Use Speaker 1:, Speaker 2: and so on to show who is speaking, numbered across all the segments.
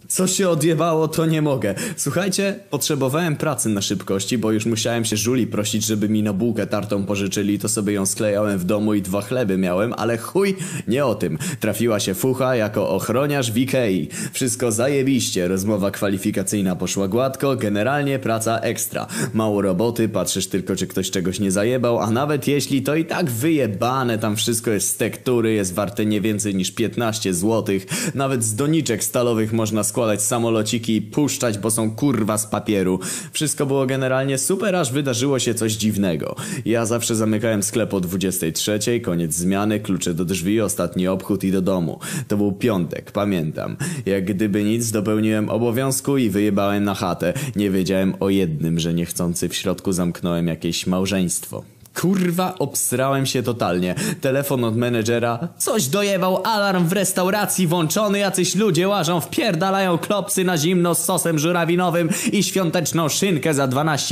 Speaker 1: Co się odjebało, to nie mogę. Słuchajcie, potrzebowałem pracy na szybkości, bo już musiałem się żuli prosić, żeby mi na bułkę tartą pożyczyli, to sobie ją sklejałem w domu i 2 chleby miałem, ale chuj, nie o tym. Trafiła się fucha jako ochroniarz w Ikei. Wszystko zajebiście, rozmowa kwalifikacyjna poszła gładko, generalnie praca ekstra. Mało roboty, patrzysz tylko, czy ktoś czegoś nie zajebał, a nawet jeśli, to i tak wyjebane, tam wszystko jest z tektury, jest warte nie więcej niż 15 zł. Nawet z doniczek stalowych można składać samolociki i puszczać, bo są kurwa z papieru. Wszystko było generalnie super, aż wydarzyło się coś dziwnego. Ja zawsze zamykałem sklep o 23:00, koniec zmiany, klucze do drzwi, ostatni obchód i do domu. To był piątek, pamiętam. Jak gdyby nic, dopełniłem obowiązku i wyjebałem na chatę. Nie wiedziałem o jednym, że niechcący w środku zamknąłem jakieś małżeństwo. Kurwa, obsrałem się totalnie. Telefon od menedżera. Coś dojebał, alarm w restauracji włączony, jacyś ludzie łażą, wpierdalają klopsy na zimno z sosem żurawinowym i świąteczną szynkę za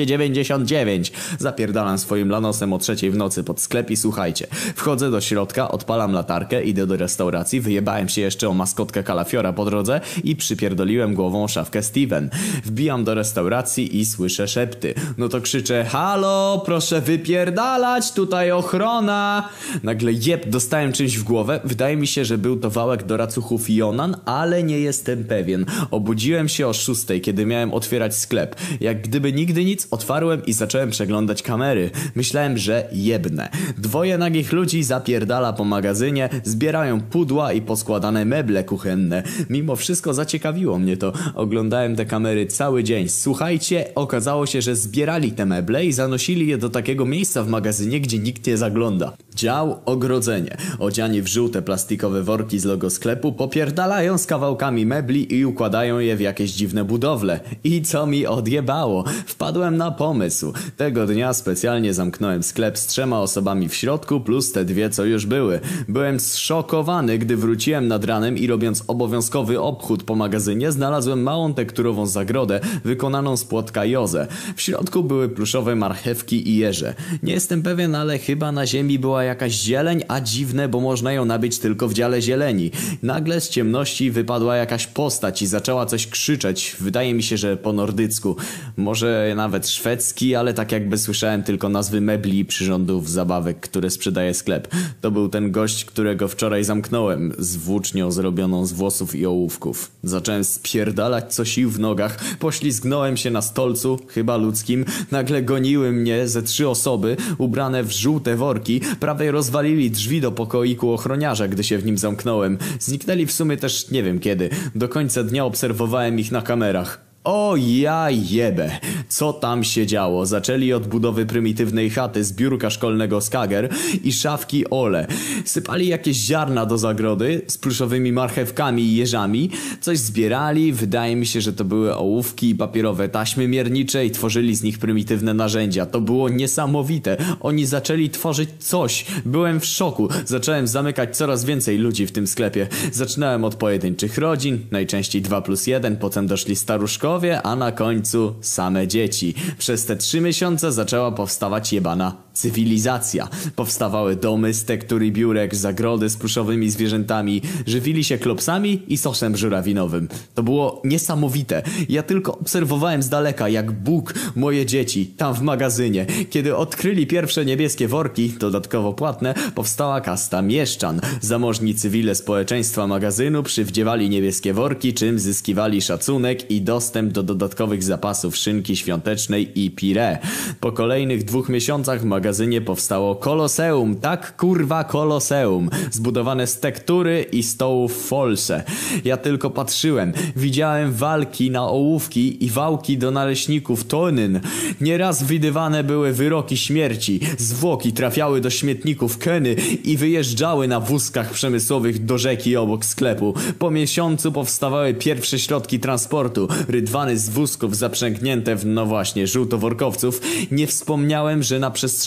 Speaker 1: 12,99. Zapierdalam swoim lanosem o 3:00 w nocy pod sklep i słuchajcie. Wchodzę do środka, odpalam latarkę, idę do restauracji, wyjebałem się jeszcze o maskotkę kalafiora po drodze i przypierdoliłem głową szafkę Steven. Wbijam do restauracji i słyszę szepty. No to krzyczę: halo, proszę wypierdalać, tutaj ochrona! Nagle dostałem czymś w głowę. Wydaje mi się, że był to wałek do racuchów Jonan, ale nie jestem pewien. Obudziłem się o 6:00, kiedy miałem otwierać sklep. Jak gdyby nigdy nic, otwarłem i zacząłem przeglądać kamery. Myślałem, że jebnę. 2 nagich ludzi zapierdala po magazynie, zbierają pudła i poskładane meble kuchenne. Mimo wszystko zaciekawiło mnie to. Oglądałem te kamery cały dzień. Słuchajcie, okazało się, że zbierali te meble i zanosili je do takiego miejsca w magazynie, gdzie nikt nie zagląda. Dział ogrodzenie. Odziani w żółte plastikowe worki z logo sklepu popierdalają z kawałkami mebli i układają je w jakieś dziwne budowle. I co mi odjebało? Wpadłem na pomysł. Tego dnia specjalnie zamknąłem sklep z 3 osobami w środku plus te 2, co już były. Byłem zszokowany, gdy wróciłem nad ranem i robiąc obowiązkowy obchód po magazynie znalazłem małą tekturową zagrodę wykonaną z płotka Joze. W środku były pluszowe marchewki i jeże. Nie jestem pewien, ale chyba na ziemi była jakaś zieleń, a dziwne, bo można ją nabyć tylko w dziale zieleni. Nagle z ciemności wypadła jakaś postać i zaczęła coś krzyczeć. Wydaje mi się, że po nordycku. Może nawet szwedzki, ale tak jakby słyszałem tylko nazwy mebli i przyrządów zabawek, które sprzedaje sklep. To był ten gość, którego wczoraj zamknąłem, z włócznią zrobioną z włosów i ołówków. Zacząłem spierdalać co sił w nogach, poślizgnąłem się na stolcu, chyba ludzkim. Nagle goniły mnie ze 3 osoby, ubrane w żółte worki, prawie rozwalili drzwi do pokoiku ochroniarza, gdy się w nim zamknąłem. Zniknęli w sumie też nie wiem kiedy. Do końca dnia obserwowałem ich na kamerach. O ja jebę. Co tam się działo? Zaczęli od budowy prymitywnej chaty z biurka szkolnego Skager i szafki Ole. Sypali jakieś ziarna do zagrody z pluszowymi marchewkami i jeżami. Coś zbierali. Wydaje mi się, że to były ołówki i papierowe taśmy miernicze i tworzyli z nich prymitywne narzędzia. To było niesamowite. Oni zaczęli tworzyć coś. Byłem w szoku. Zacząłem zamykać coraz więcej ludzi w tym sklepie. Zaczynałem od pojedynczych rodzin, najczęściej 2+1, potem doszli staruszkowie, a na końcu same dzieci. Przez te 3 miesiące zaczęła powstawać jebana cywilizacja. Powstawały domy z tektur i biurek, zagrody z pluszowymi zwierzętami, żywili się klopsami i sosem żurawinowym. To było niesamowite. Ja tylko obserwowałem z daleka, jak Bóg moje dzieci tam w magazynie. Kiedy odkryli pierwsze niebieskie worki, dodatkowo płatne, powstała kasta mieszczan. Zamożni cywile społeczeństwa magazynu przywdziewali niebieskie worki, czym zyskiwali szacunek i dostęp do dodatkowych zapasów szynki świątecznej i pire. Po kolejnych 2 miesiącach w magazynie powstało koloseum, tak kurwa koloseum, zbudowane z tektury i stołów folse. Ja tylko patrzyłem, widziałem walki na ołówki i wałki do naleśników Tonyn. Nieraz widywane były wyroki śmierci, zwłoki trafiały do śmietników Keny i wyjeżdżały na wózkach przemysłowych do rzeki obok sklepu. Po miesiącu powstawały pierwsze środki transportu, rydwany z wózków zaprzęgnięte w, no właśnie, żółtoworkowców. Nie wspomniałem, że na przestrzeni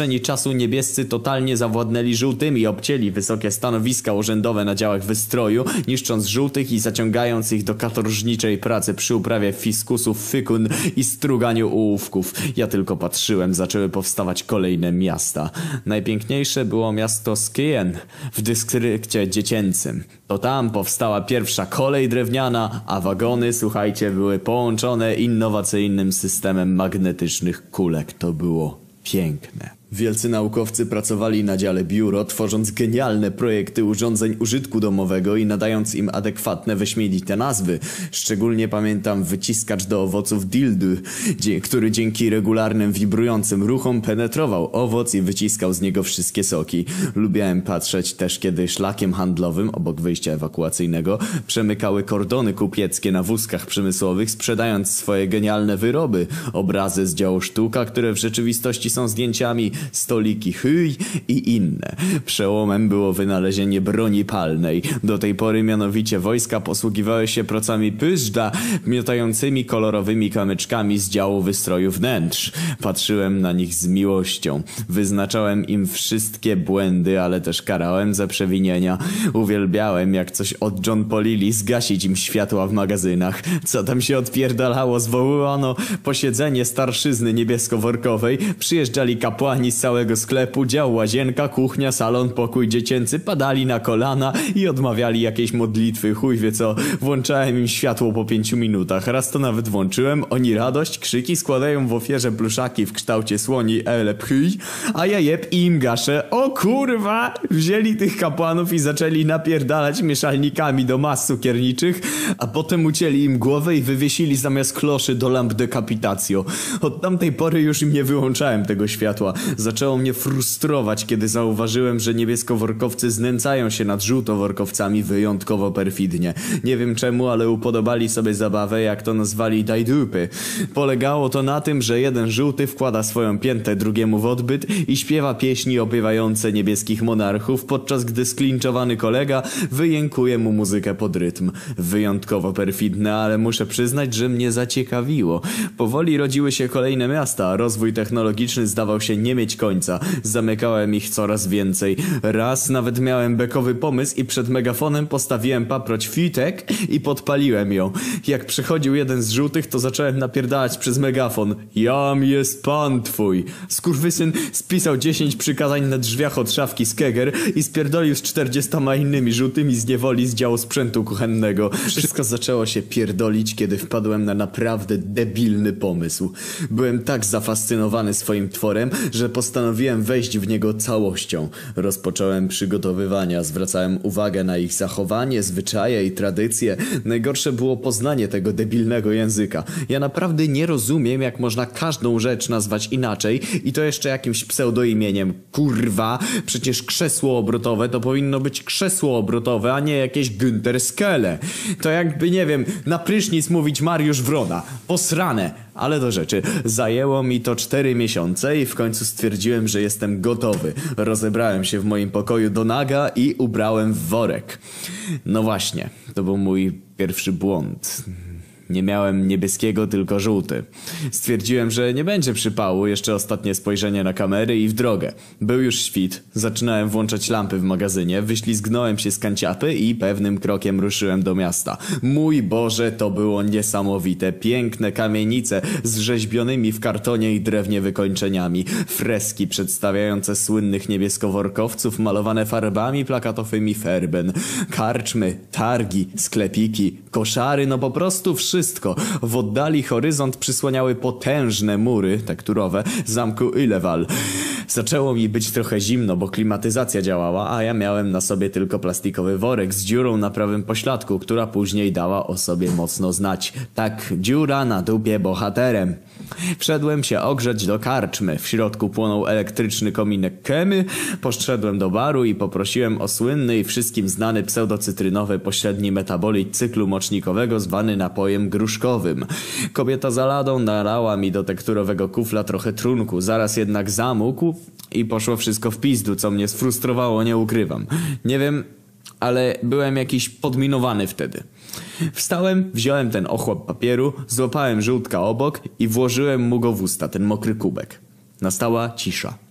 Speaker 1: przestrzeni czasu niebiescy totalnie zawładnęli żółtymi, obcięli wysokie stanowiska urzędowe na działach wystroju, niszcząc żółtych i zaciągając ich do katorżniczej pracy przy uprawie fiskusów, fykun i struganiu ołówków. Ja tylko patrzyłem, zaczęły powstawać kolejne miasta. Najpiękniejsze było miasto Skien w dystrykcie dziecięcym. To tam powstała pierwsza kolej drewniana, a wagony, słuchajcie, były połączone innowacyjnym systemem magnetycznych kulek. To było piękne. Wielcy naukowcy pracowali na dziale biuro, tworząc genialne projekty urządzeń użytku domowego i nadając im adekwatne, wyśmienite nazwy. Szczególnie pamiętam wyciskacz do owoców dildo, który dzięki regularnym, wibrującym ruchom penetrował owoc i wyciskał z niego wszystkie soki. Lubiałem patrzeć też, kiedy szlakiem handlowym, obok wyjścia ewakuacyjnego, przemykały kordony kupieckie na wózkach przemysłowych, sprzedając swoje genialne wyroby. Obrazy z działu sztuka, które w rzeczywistości są zdjęciami, stoliki hyj i inne. Przełomem było wynalezienie broni palnej. Do tej pory mianowicie wojska posługiwały się procami pyżda, miotającymi kolorowymi kamyczkami z działu wystroju wnętrz. Patrzyłem na nich z miłością. Wyznaczałem im wszystkie błędy, ale też karałem za przewinienia. Uwielbiałem, jak coś od John Polili zgasić im światła w magazynach. Co tam się odpierdalało? Zwołano posiedzenie starszyzny niebiesko-workowej. Przyjeżdżali kapłani z całego sklepu, dział łazienka, kuchnia, salon, pokój dziecięcy, padali na kolana i odmawiali jakiejś modlitwy, chuj wie co. Włączałem im światło po 5 minutach. Raz to nawet włączyłem, oni radość, krzyki, składają w ofierze pluszaki w kształcie słoni pchyj, a ja jeb i im gaszę. O kurwa! Wzięli tych kapłanów i zaczęli napierdalać mieszalnikami do mas cukierniczych, a potem ucięli im głowę i wywiesili zamiast kloszy do lamp decapitacjo. Od tamtej pory już im nie wyłączałem tego światła. Zaczęło mnie frustrować, kiedy zauważyłem, że niebieskoworkowcy znęcają się nad żółtoworkowcami wyjątkowo perfidnie. Nie wiem czemu, ale upodobali sobie zabawę, jak to nazwali dajdupy. Polegało to na tym, że jeden żółty wkłada swoją piętę drugiemu w odbyt i śpiewa pieśni opiewające niebieskich monarchów, podczas gdy sklinczowany kolega wyjękuje mu muzykę pod rytm. Wyjątkowo perfidne, ale muszę przyznać, że mnie zaciekawiło. Powoli rodziły się kolejne miasta, a rozwój technologiczny zdawał się nie mieć końca. Zamykałem ich coraz więcej. Raz nawet miałem bekowy pomysł i przed megafonem postawiłem paproć fitek i podpaliłem ją. Jak przychodził jeden z żółtych, to zacząłem napierdalać przez megafon. Jam jest pan twój. Skurwysyn spisał 10 przykazań na drzwiach od szafki z Keger i spierdolił z 40 innymi żółtymi z niewoli z działu sprzętu kuchennego. Wszystko zaczęło się pierdolić, kiedy wpadłem na naprawdę debilny pomysł. Byłem tak zafascynowany swoim tworem, że postanowiłem wejść w niego całością. Rozpocząłem przygotowywania, zwracałem uwagę na ich zachowanie, zwyczaje i tradycje. Najgorsze było poznanie tego debilnego języka. Ja naprawdę nie rozumiem, jak można każdą rzecz nazwać inaczej i to jeszcze jakimś pseudoimieniem. Kurwa, przecież krzesło obrotowe to powinno być krzesło obrotowe, a nie jakieś Günther Skele. To jakby, nie wiem, na prysznic mówić Mariusz Wrona. Posrane. Ale do rzeczy. Zajęło mi to 4 miesiące i w końcu stwierdziłem, że jestem gotowy. Rozebrałem się w moim pokoju do naga i ubrałem w worek. No właśnie, to był mój pierwszy błąd. Nie miałem niebieskiego, tylko żółty. Stwierdziłem, że nie będzie przypału, jeszcze ostatnie spojrzenie na kamery i w drogę. Był już świt, zaczynałem włączać lampy w magazynie, wyślizgnąłem się z kanciapy i pewnym krokiem ruszyłem do miasta. Mój Boże, to było niesamowite. Piękne kamienice z rzeźbionymi w kartonie i drewnie wykończeniami. Freski przedstawiające słynnych niebieskoworkowców malowane farbami plakatowymi Ferben. Karczmy, targi, sklepiki, koszary, no po prostu wszystko. W oddali horyzont przysłaniały potężne mury tekturowe zamku Ileval. Zaczęło mi być trochę zimno, bo klimatyzacja działała, a ja miałem na sobie tylko plastikowy worek z dziurą na prawym pośladku, która później dała o sobie mocno znać. Tak, dziura na dupie bohaterem. Wszedłem się ogrzeć do karczmy. W środku płonął elektryczny kominek Kemy. Poszedłem do baru i poprosiłem o słynny i wszystkim znany pseudocytrynowy pośredni metabolit cyklu mocznikowego zwany napojem gruszkowym. Kobieta za ladą nalała mi do tekturowego kufla trochę trunku. Zaraz jednak zamógł i poszło wszystko w pizdu, co mnie sfrustrowało, nie ukrywam. Nie wiem, ale byłem jakiś podminowany wtedy. Wstałem, wziąłem ten ochłap papieru, złapałem żółtka obok i włożyłem mu go w usta, ten mokry kubek. Nastała cisza.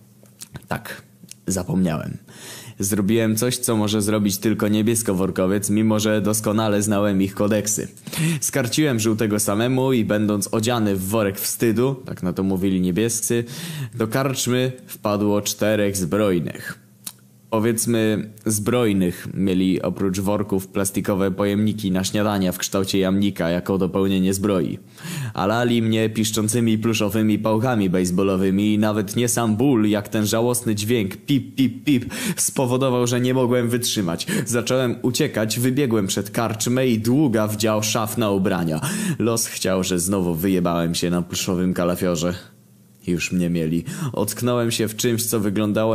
Speaker 1: Tak, zapomniałem. Zrobiłem coś, co może zrobić tylko niebieskoworkowiec, mimo że doskonale znałem ich kodeksy. Skarciłem żółtego samemu i będąc odziany w worek wstydu, tak na to mówili niebiescy, do karczmy wpadło 4 zbrojnych. Powiedzmy zbrojnych mieli oprócz worków plastikowe pojemniki na śniadania w kształcie jamnika jako dopełnienie zbroi. A lali mnie piszczącymi pluszowymi pałkami baseballowymi i nawet nie sam ból, jak ten żałosny dźwięk pip pip pip spowodował, że nie mogłem wytrzymać. Zacząłem uciekać, wybiegłem przed karczmę i długa wdział szaf na ubrania. Los chciał, że znowu wyjebałem się na pluszowym kalafiorze. Już mnie mieli. Ocknąłem się w czymś, co wyglądało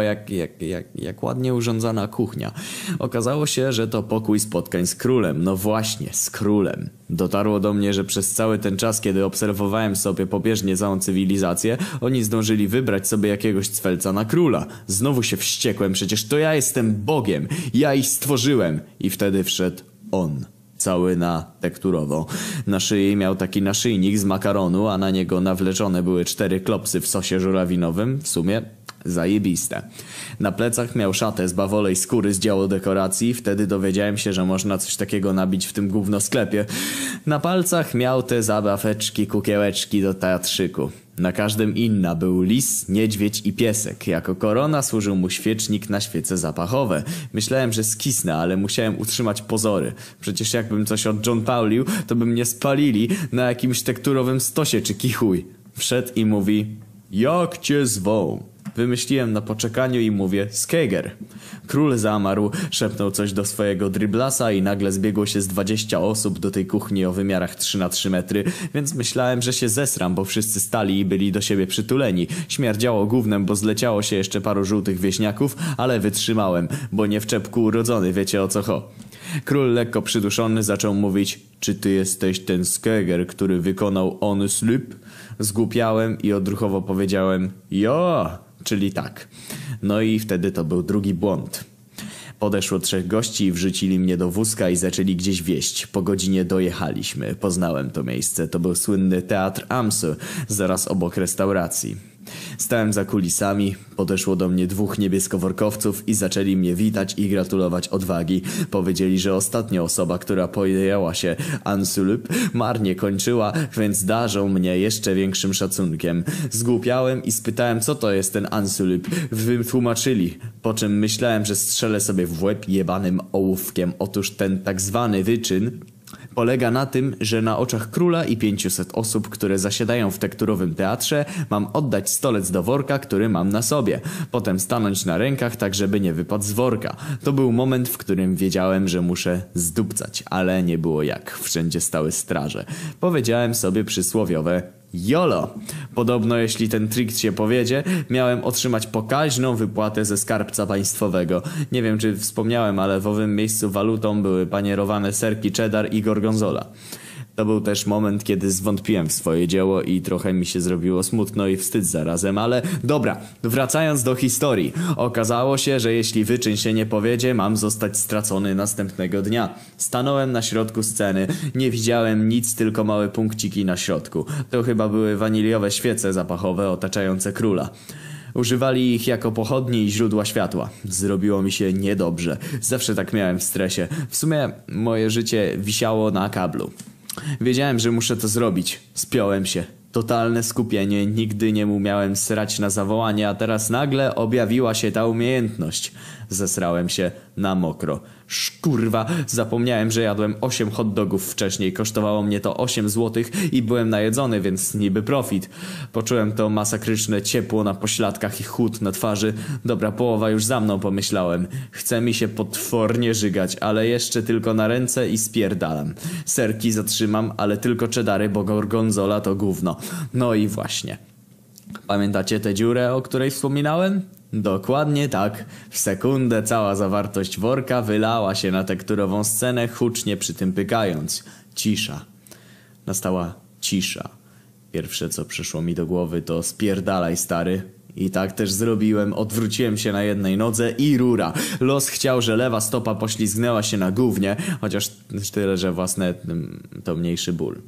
Speaker 1: jak ładnie urządzona kuchnia. Okazało się, że to pokój spotkań z królem. No właśnie, z królem. Dotarło do mnie, że przez cały ten czas, kiedy obserwowałem sobie pobieżnie całą cywilizację, oni zdążyli wybrać sobie jakiegoś cwelca na króla. Znowu się wściekłem, przecież to ja jestem Bogiem. Ja ich stworzyłem. I wtedy wszedł on. Cały na tekturowo. Na szyi miał taki naszyjnik z makaronu, a na niego nawleczone były 4 klopsy w sosie żurawinowym. W sumie zajebiste. Na plecach miał szatę z bawolej skóry z działu dekoracji. Wtedy dowiedziałem się, że można coś takiego nabić w tym gówno sklepie. Na palcach miał te zabaweczki, kukiełeczki do teatrzyku. Na każdym inna był lis, niedźwiedź i piesek. Jako korona służył mu świecznik na świece zapachowe. Myślałem, że skisnę, ale musiałem utrzymać pozory. Przecież jakbym coś od John Paulił, to by mnie spalili na jakimś tekturowym stosie czy kichuj. Wszedł i mówi: jak cię zwą? Wymyśliłem na poczekaniu i mówię: Skeger. Król zamarł, szepnął coś do swojego driblasa i nagle zbiegło się z 20 osób do tej kuchni o wymiarach 3x3 metry, więc myślałem, że się zesram, bo wszyscy stali i byli do siebie przytuleni. Śmierdziało gównem, bo zleciało się jeszcze paru żółtych wieśniaków, ale wytrzymałem, bo nie w czepku urodzony, wiecie o co ho. Król lekko przyduszony zaczął mówić: czy ty jesteś ten Skeger, który wykonał on slip? Zgłupiałem i odruchowo powiedziałem: ja, czyli tak. No i wtedy to był drugi błąd. Podeszło 3 gości i wrzucili mnie do wózka i zaczęli gdzieś wieźć. Po godzinie dojechaliśmy. Poznałem to miejsce. To był słynny Teatr Amsu, zaraz obok restauracji. Stałem za kulisami, podeszło do mnie 2 niebieskoworkowców i zaczęli mnie witać i gratulować odwagi. Powiedzieli, że ostatnia osoba, która podjęła się Ansulup, marnie kończyła, więc darzą mnie jeszcze większym szacunkiem. Zgłupiałem i spytałem, co to jest ten Ansulup. Wytłumaczyli, po czym myślałem, że strzelę sobie w łeb jebanym ołówkiem. Otóż ten tak zwany wyczyn polega na tym, że na oczach króla i 500 osób, które zasiadają w tekturowym teatrze, mam oddać stolec do worka, który mam na sobie. Potem stanąć na rękach, tak żeby nie wypadł z worka. To był moment, w którym wiedziałem, że muszę zdupcać, ale nie było jak. Wszędzie stały straże. Powiedziałem sobie przysłowiowe YOLO! Podobno jeśli ten trik się powiedzie, miałem otrzymać pokaźną wypłatę ze skarbca państwowego. Nie wiem czy wspomniałem, ale w owym miejscu walutą były panierowane serki cheddar i gorgonzola. To był też moment, kiedy zwątpiłem w swoje dzieło i trochę mi się zrobiło smutno i wstyd zarazem, ale dobra, wracając do historii. Okazało się, że jeśli wyczyn się nie powiedzie, mam zostać stracony następnego dnia. Stanąłem na środku sceny, nie widziałem nic, tylko małe punkciki na środku. To chyba były waniliowe świece zapachowe otaczające króla. Używali ich jako pochodnie i źródła światła. Zrobiło mi się niedobrze. Zawsze tak miałem w stresie. W sumie moje życie wisiało na kablu. Wiedziałem, że muszę to zrobić. Spiąłem się. Totalne skupienie. Nigdy nie umiałem srać na zawołanie, a teraz nagle objawiła się ta umiejętność. Zesrałem się na mokro. Szkurwa, zapomniałem, że jadłem 8 hot dogów wcześniej. Kosztowało mnie to 8 zł i byłem najedzony, więc niby profit. Poczułem to masakryczne ciepło na pośladkach i chłód na twarzy. Dobra połowa już za mną, pomyślałem. Chce mi się potwornie żygać, ale jeszcze tylko na ręce i spierdalam. Serki zatrzymam, ale tylko cheddary, bo gorgonzola to gówno. No i właśnie. Pamiętacie tę dziurę, o której wspominałem? Dokładnie tak. W sekundę cała zawartość worka wylała się na tekturową scenę, hucznie przy tym pykając. Cisza. Nastała cisza. Pierwsze co przyszło mi do głowy to spierdalaj stary. I tak też zrobiłem. Odwróciłem się na jednej nodze i rura. Los chciał, że lewa stopa poślizgnęła się na gównie, chociaż tyle, że własne to mniejszy ból.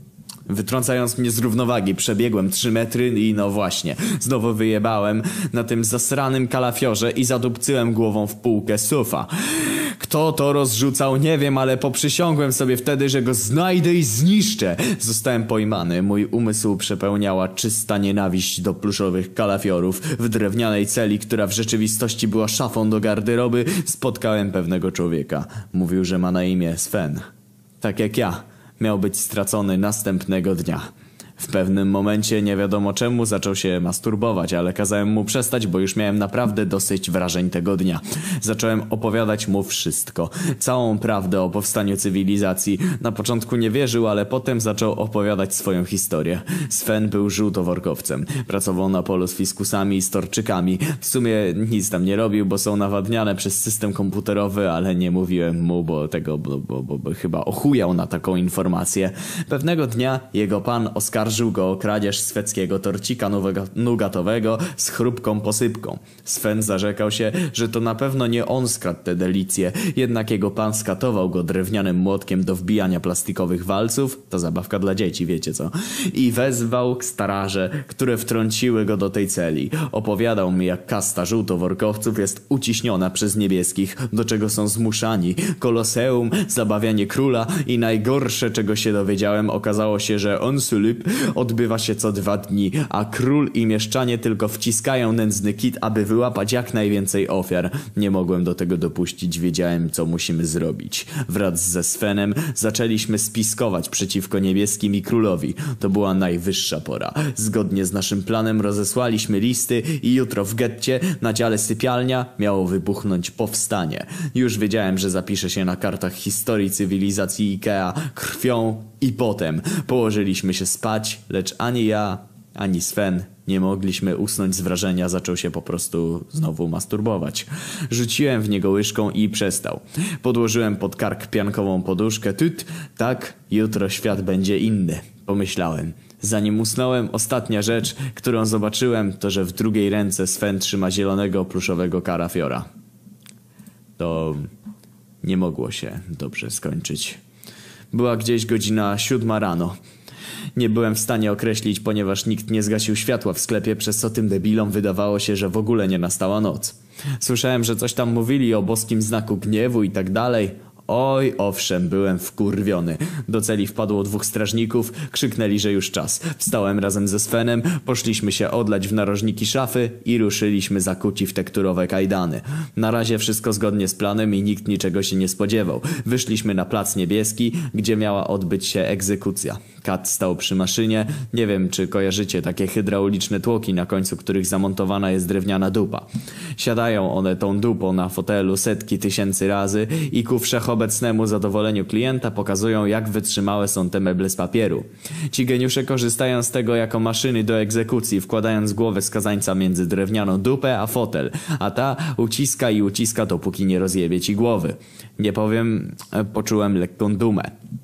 Speaker 1: Wytrącając mnie z równowagi, przebiegłem 3 metry i no właśnie, znowu wyjebałem na tym zasranym kalafiorze i zadupcyłem głową w półkę sufa. Kto to rozrzucał, nie wiem, ale poprzysiągłem sobie wtedy, że go znajdę i zniszczę. Zostałem pojmany, mój umysł przepełniała czysta nienawiść do pluszowych kalafiorów. W drewnianej celi, która w rzeczywistości była szafą do garderoby, spotkałem pewnego człowieka. Mówił, że ma na imię Sven. Tak jak ja, miał być stracony następnego dnia. W pewnym momencie, nie wiadomo czemu, zaczął się masturbować, ale kazałem mu przestać, bo już miałem naprawdę dosyć wrażeń tego dnia. Zacząłem opowiadać mu wszystko. Całą prawdę o powstaniu cywilizacji. Na początku nie wierzył, ale potem zaczął opowiadać swoją historię. Sven był żółtoworkowcem. Pracował na polu z fiskusami i storczykami. W sumie nic tam nie robił, bo są nawadniane przez system komputerowy, ale nie mówiłem mu, bo chyba ochujał na taką informację. Pewnego dnia jego pan oskarżył go o kradzież szwedzkiego torcika nugatowego z chrupką posypką. Sven zarzekał się, że to na pewno nie on skradł te delicje, jednak jego pan skatował go drewnianym młotkiem do wbijania plastikowych walców, to zabawka dla dzieci, wiecie co, i wezwał staraże, które wtrąciły go do tej celi. Opowiadał mi, jak kasta żółtoworkowców jest uciśniona przez niebieskich, do czego są zmuszani. Koloseum, zabawianie króla i najgorsze, czego się dowiedziałem, okazało się, że Onsulip odbywa się co 2 dni, a król i mieszczanie tylko wciskają nędzny kit, aby wyłapać jak najwięcej ofiar. Nie mogłem do tego dopuścić, wiedziałem, co musimy zrobić. Wraz ze Svenem zaczęliśmy spiskować przeciwko niebieskim i królowi. To była najwyższa pora. Zgodnie z naszym planem rozesłaliśmy listy i jutro w getcie na dziale sypialnia miało wybuchnąć powstanie. Już wiedziałem, że zapisze się na kartach historii cywilizacji Ikea krwią i potem. Położyliśmy się spać, lecz ani ja, ani Sven nie mogliśmy usnąć z wrażenia, zaczął się po prostu znowu masturbować. Rzuciłem w niego łyżką i przestał. Podłożyłem pod kark piankową poduszkę. Tak, jutro świat będzie inny, pomyślałem. Zanim usnąłem, ostatnia rzecz, którą zobaczyłem, to że w drugiej ręce Sven trzyma zielonego pluszowego kalafiora. To nie mogło się dobrze skończyć. Była gdzieś godzina 7 rano. Nie byłem w stanie określić, ponieważ nikt nie zgasił światła w sklepie, przez co tym debilom wydawało się, że w ogóle nie nastała noc. Słyszałem, że coś tam mówili o boskim znaku gniewu i tak dalej. Oj, owszem, byłem wkurwiony. Do celi wpadło 2 strażników, krzyknęli, że już czas. Wstałem razem ze Svenem, poszliśmy się odlać w narożniki szafy i ruszyliśmy zakuci w tekturowe kajdany. Na razie wszystko zgodnie z planem i nikt niczego się nie spodziewał. Wyszliśmy na plac Niebieski, gdzie miała odbyć się egzekucja. Kat stał przy maszynie. Nie wiem, czy kojarzycie takie hydrauliczne tłoki, na końcu których zamontowana jest drewniana dupa. Siadają one tą dupą na fotelu setki tysięcy razy i ku wszechobecnemu zadowoleniu klienta pokazują, jak wytrzymałe są te meble z papieru. Ci geniusze korzystają z tego jako maszyny do egzekucji, wkładając głowę skazańca między drewnianą dupę a fotel, a ta uciska i uciska, dopóki nie rozjebie ci głowy. Nie powiem, poczułem lekką dumę.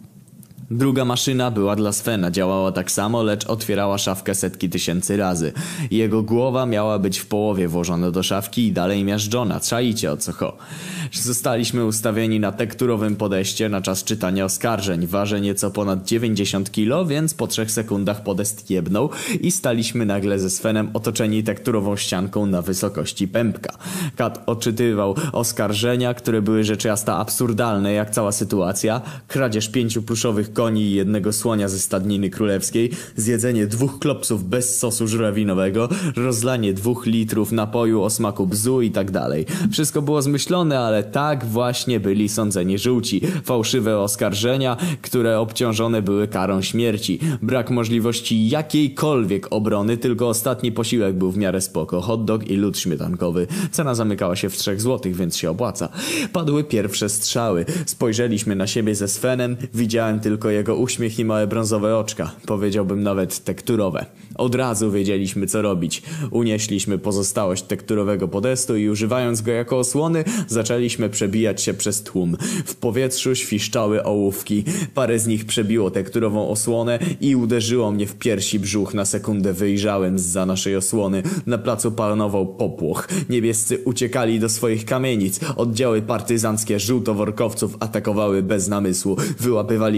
Speaker 1: Druga maszyna była dla Svena, działała tak samo, lecz otwierała szafkę setki tysięcy razy. Jego głowa miała być w połowie włożona do szafki i dalej miażdżona. Czaicie o co ho. Zostaliśmy ustawieni na tekturowym podejście na czas czytania oskarżeń. Waży nieco ponad 90 kg, więc po 3 sekundach podest jebnął i staliśmy nagle ze Svenem otoczeni tekturową ścianką na wysokości pępka. Kat odczytywał oskarżenia, które były rzecz jasna absurdalne, jak cała sytuacja. Kradzież 5 pluszowych koni i 1 słonia ze stadniny królewskiej, zjedzenie 2 klopsów bez sosu żurawinowego, rozlanie 2 litrów napoju o smaku bzu i tak dalej. Wszystko było zmyślone, ale tak właśnie byli sądzeni żółci. Fałszywe oskarżenia, które obciążone były karą śmierci. Brak możliwości jakiejkolwiek obrony, tylko ostatni posiłek był w miarę spoko. Hot dog i lód śmietankowy. Cena zamykała się w 3 zł, więc się opłaca. Padły pierwsze strzały. Spojrzeliśmy na siebie ze Svenem, widziałem tylko jego uśmiech i małe brązowe oczka. Powiedziałbym nawet tekturowe. Od razu wiedzieliśmy, co robić. Unieśliśmy pozostałość tekturowego podestu i używając go jako osłony, zaczęliśmy przebijać się przez tłum. W powietrzu świszczały ołówki. Parę z nich przebiło tekturową osłonę i uderzyło mnie w piersi brzuch. Na sekundę wyjrzałem zza naszej osłony. Na placu panował popłoch. Niebiescy uciekali do swoich kamienic. Oddziały partyzanckie żółtoworkowców atakowały bez namysłu. Wyłapywali mieszczań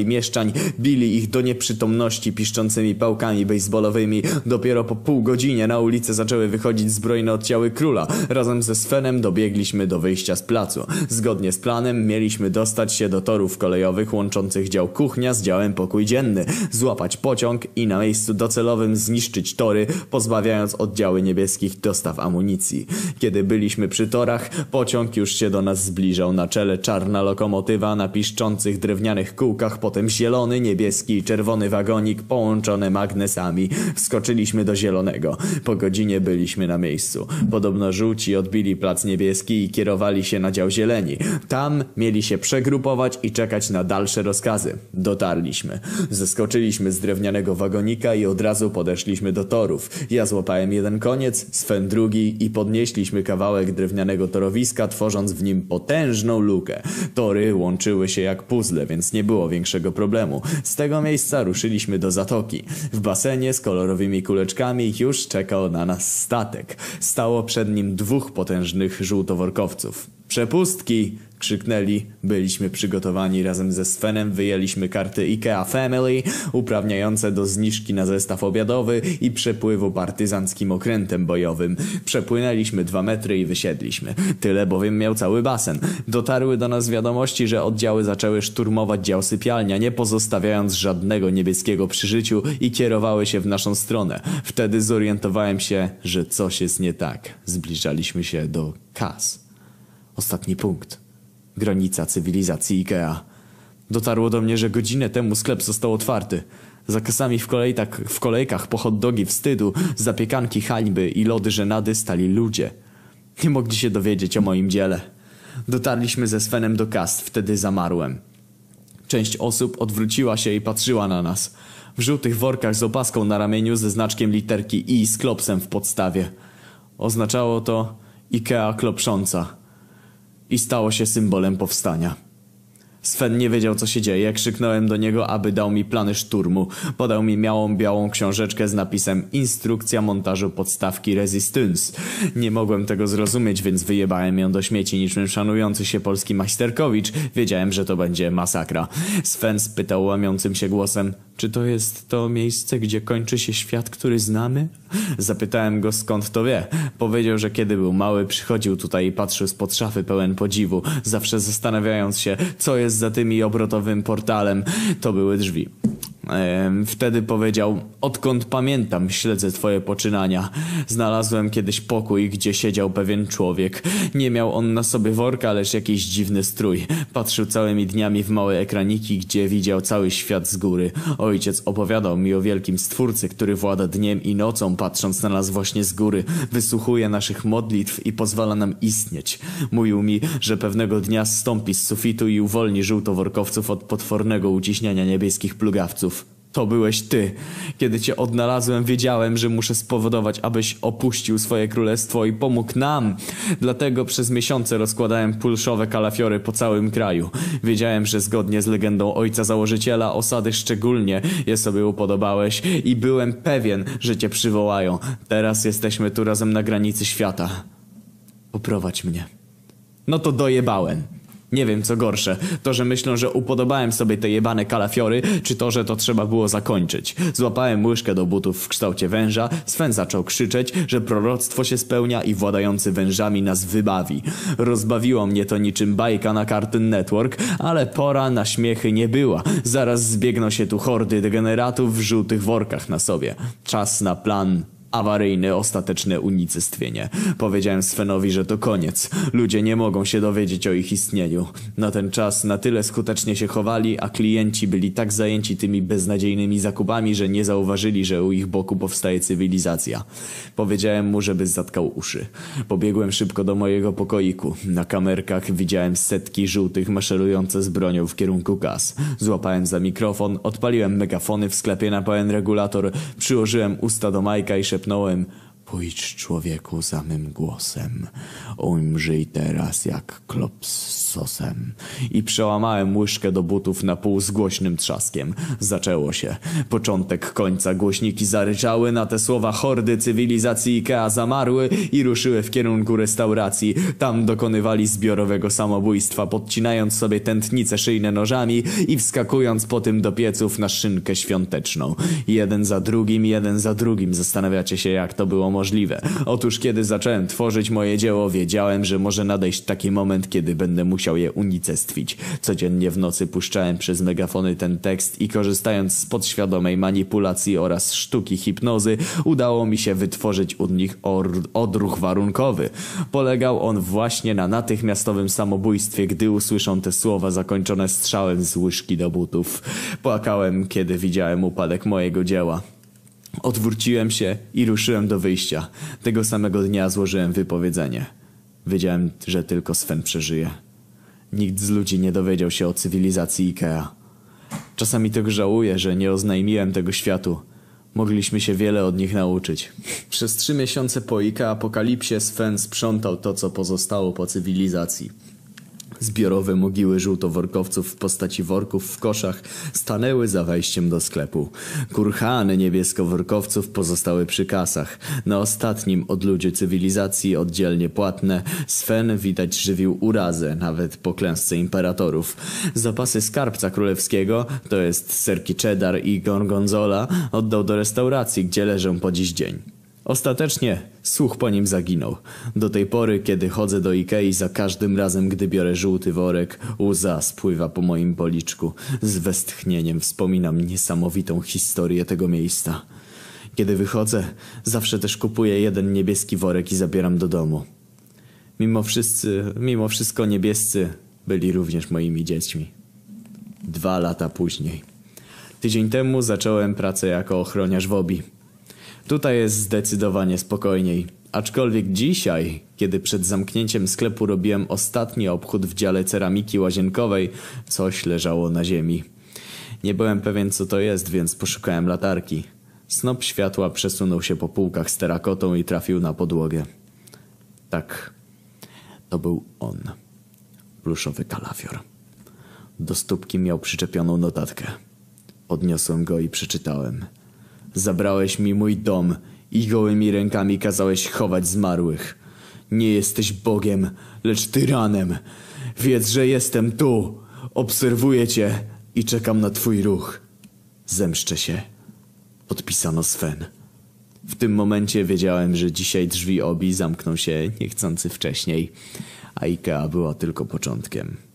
Speaker 1: mieszkań, bili ich do nieprzytomności piszczącymi pałkami baseballowymi. Dopiero po pół godzinie na ulicę zaczęły wychodzić zbrojne oddziały króla. Razem ze Svenem dobiegliśmy do wyjścia z placu. Zgodnie z planem mieliśmy dostać się do torów kolejowych łączących dział kuchnia z działem pokój dzienny, złapać pociąg i na miejscu docelowym zniszczyć tory, pozbawiając oddziały niebieskich dostaw amunicji. Kiedy byliśmy przy torach, pociąg już się do nas zbliżał. Na czele czarna lokomotywa na piszczących drewnianych kółkach, potem zielony, niebieski i czerwony wagonik połączone magnesami. Wskoczyliśmy do zielonego. Po godzinie byliśmy na miejscu. Podobno żółci odbili plac niebieski i kierowali się na dział zieleni. Tam mieli się przegrupować i czekać na dalsze rozkazy. Dotarliśmy. Zeskoczyliśmy z drewnianego wagonika i od razu podeszliśmy do torów. Ja złapałem jeden koniec, Sven drugi i podnieśliśmy kawałek drewnianego torowiska, tworząc w nim potężną lukę. Tory łączyły się jak puzzle, więc nie było większego problemu. Z tego miejsca ruszyliśmy do zatoki. W basenie z kolorowymi kuleczkami już czekał na nas statek. Stało przed nim dwóch potężnych żółtoworkowców. Przepustki! Krzyknęli. Byliśmy przygotowani. Razem ze Svenem wyjęliśmy karty IKEA Family, uprawniające do zniżki na zestaw obiadowy i przepływu partyzanckim okrętem bojowym. Przepłynęliśmy 2 metry i wysiedliśmy. Tyle bowiem miał cały basen. Dotarły do nas wiadomości, że oddziały zaczęły szturmować dział sypialnia, nie pozostawiając żadnego niebieskiego przy życiu i kierowały się w naszą stronę. Wtedy zorientowałem się, że coś jest nie tak. Zbliżaliśmy się do Kas. Ostatni punkt. Granica cywilizacji IKEA. Dotarło do mnie, że godzinę temu sklep został otwarty. Za kasami w kolejkach po hot dogi wstydu, zapiekanki hańby i lody żenady stali ludzie. Nie mogli się dowiedzieć o moim dziele. Dotarliśmy ze Svenem do kas, wtedy zamarłem. Część osób odwróciła się i patrzyła na nas. W żółtych workach z opaską na ramieniu ze znaczkiem literki I z klopsem w podstawie. Oznaczało to IKEA klopsząca. I stało się symbolem powstania. Sven nie wiedział, co się dzieje. Krzyknąłem do niego, aby dał mi plany szturmu. Podał mi małą, białą książeczkę z napisem Instrukcja montażu podstawki Resistance. Nie mogłem tego zrozumieć, więc wyjebałem ją do śmieci niczym szanujący się polski majsterkowicz. Wiedziałem, że to będzie masakra. Sven spytał łamiącym się głosem: czy to jest to miejsce, gdzie kończy się świat, który znamy? Zapytałem go, skąd to wie. Powiedział, że kiedy był mały, przychodził tutaj i patrzył spod szafy pełen podziwu, zawsze zastanawiając się, co jest za tymi obrotowym portalem. To były drzwi. Wtedy powiedział: odkąd pamiętam, śledzę twoje poczynania. Znalazłem kiedyś pokój, gdzie siedział pewien człowiek. Nie miał on na sobie worka, lecz jakiś dziwny strój. Patrzył całymi dniami w małe ekraniki, gdzie widział cały świat z góry. Ojciec opowiadał mi o wielkim stwórcy, który włada dniem i nocą, patrząc na nas właśnie z góry. Wysłuchuje naszych modlitw i pozwala nam istnieć. Mówił mi, że pewnego dnia zstąpi z sufitu i uwolni żółtoworkowców od potwornego uciśniania niebieskich plugawców. To byłeś ty. Kiedy cię odnalazłem, wiedziałem, że muszę spowodować, abyś opuścił swoje królestwo i pomógł nam. Dlatego przez miesiące rozkładałem pulszowe kalafiory po całym kraju. Wiedziałem, że zgodnie z legendą ojca założyciela osady szczególnie je sobie upodobałeś i byłem pewien, że cię przywołają. Teraz jesteśmy tu razem na granicy świata. Poprowadź mnie. No to dojebałem. Nie wiem, co gorsze. To, że myślą, że upodobałem sobie te jebane kalafiory, czy to, że to trzeba było zakończyć. Złapałem łyżkę do butów w kształcie węża. Sven zaczął krzyczeć, że proroctwo się spełnia i władający wężami nas wybawi. Rozbawiło mnie to niczym bajka na Cartoon Network, ale pora na śmiechy nie była. Zaraz zbiegną się tu hordy degeneratów w żółtych workach na sobie. Czas na plan awaryjne, ostateczne unicestwienie. Powiedziałem Svenowi, że to koniec. Ludzie nie mogą się dowiedzieć o ich istnieniu. Na ten czas na tyle skutecznie się chowali, a klienci byli tak zajęci tymi beznadziejnymi zakupami, że nie zauważyli, że u ich boku powstaje cywilizacja. Powiedziałem mu, żeby zatkał uszy. Pobiegłem szybko do mojego pokoiku. Na kamerkach widziałem setki żółtych maszerujące z bronią w kierunku kas. Złapałem za mikrofon, odpaliłem megafony w sklepie na pełen regulator, przyłożyłem usta do majka i szepnąłem: Pójdź, człowieku, za mym głosem. Umrzyj teraz jak klops z sosem. I przełamałem łyżkę do butów na pół z głośnym trzaskiem. Zaczęło się. Początek końca. Głośniki zaryczały. Na te słowa hordy cywilizacji Ikea zamarły i ruszyły w kierunku restauracji. Tam dokonywali zbiorowego samobójstwa, podcinając sobie tętnice szyjne nożami i wskakując po tym do pieców na szynkę świąteczną. Jeden za drugim. Zastanawiacie się, jak to było możliwe. Otóż kiedy zacząłem tworzyć moje dzieło, wiedziałem, że może nadejść taki moment, kiedy będę musiał je unicestwić. Codziennie w nocy puszczałem przez megafony ten tekst i korzystając z podświadomej manipulacji oraz sztuki hipnozy, udało mi się wytworzyć u nich odruch warunkowy. Polegał on właśnie na natychmiastowym samobójstwie, gdy usłyszą te słowa zakończone strzałem z łyżki do butów. Płakałem, kiedy widziałem upadek mojego dzieła. Odwróciłem się i ruszyłem do wyjścia. Tego samego dnia złożyłem wypowiedzenie. Wiedziałem, że tylko Sven przeżyje. Nikt z ludzi nie dowiedział się o cywilizacji Ikea. Czasami tego żałuję, że nie oznajmiłem tego światu. Mogliśmy się wiele od nich nauczyć. Przez 3 miesiące po Ikea-apokalipsie Sven sprzątał to, co pozostało po cywilizacji. Zbiorowe mogiły żółtoworkowców w postaci worków w koszach stanęły za wejściem do sklepu. Kurhany niebieskoworkowców pozostały przy kasach. Na ostatnim odludziu cywilizacji, oddzielnie płatne, Sven widać żywił urazę, nawet po klęsce imperatorów. Zapasy skarbca królewskiego, to jest serki cheddar i gorgonzola, oddał do restauracji, gdzie leżą po dziś dzień. Ostatecznie słuch po nim zaginął. Do tej pory, kiedy chodzę do Ikei, za każdym razem, gdy biorę żółty worek, łza spływa po moim policzku. Z westchnieniem wspominam niesamowitą historię tego miejsca. Kiedy wychodzę, zawsze też kupuję jeden niebieski worek i zabieram do domu. Mimo wszystko niebiescy byli również moimi dziećmi. 2 lata później. Tydzień temu zacząłem pracę jako ochroniarz w OBI. Tutaj jest zdecydowanie spokojniej. Aczkolwiek dzisiaj, kiedy przed zamknięciem sklepu robiłem ostatni obchód w dziale ceramiki łazienkowej, coś leżało na ziemi. Nie byłem pewien, co to jest, więc poszukałem latarki. Snop światła przesunął się po półkach z terakotą i trafił na podłogę. Tak, to był on. Pluszowy kalafior. Do stópki miał przyczepioną notatkę. Podniosłem go i przeczytałem. Zabrałeś mi mój dom i gołymi rękami kazałeś chować zmarłych. Nie jesteś Bogiem, lecz tyranem. Wiedz, że jestem tu. Obserwuję cię i czekam na twój ruch. Zemszczę się. Podpisano Sven. W tym momencie wiedziałem, że dzisiaj drzwi OBI zamkną się niechcący wcześniej, a Ikea była tylko początkiem.